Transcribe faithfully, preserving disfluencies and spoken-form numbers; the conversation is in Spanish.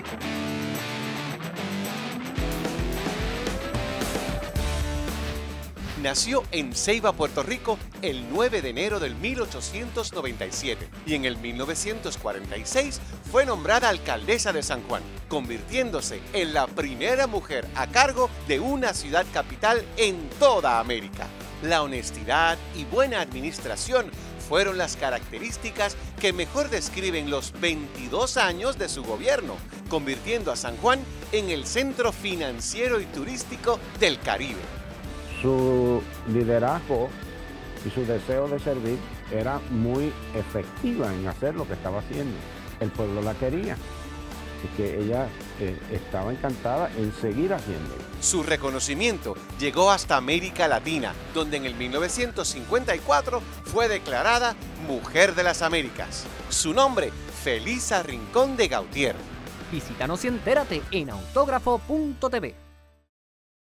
Nació en Ceiba, Puerto Rico, el nueve de enero del mil ochocientos noventa y siete y en el mil novecientos cuarenta y seis fue nombrada alcaldesa de San Juan, convirtiéndose en la primera mujer a cargo de una ciudad capital en toda América. La honestidad y buena administración fueron las características que mejor describen los veintidós años de su gobierno, convirtiendo a San Juan en el centro financiero y turístico del Caribe. Su liderazgo y su deseo de servir era muy efectiva en hacer lo que estaba haciendo. El pueblo la quería, así que ella eh, estaba encantada en seguir haciéndolo. Su reconocimiento llegó hasta América Latina, donde en el mil novecientos cincuenta y cuatro fue declarada Mujer de las Américas. Su nombre, Felisa Rincón de Gautier. Visítanos y entérate en autógrafo punto t v.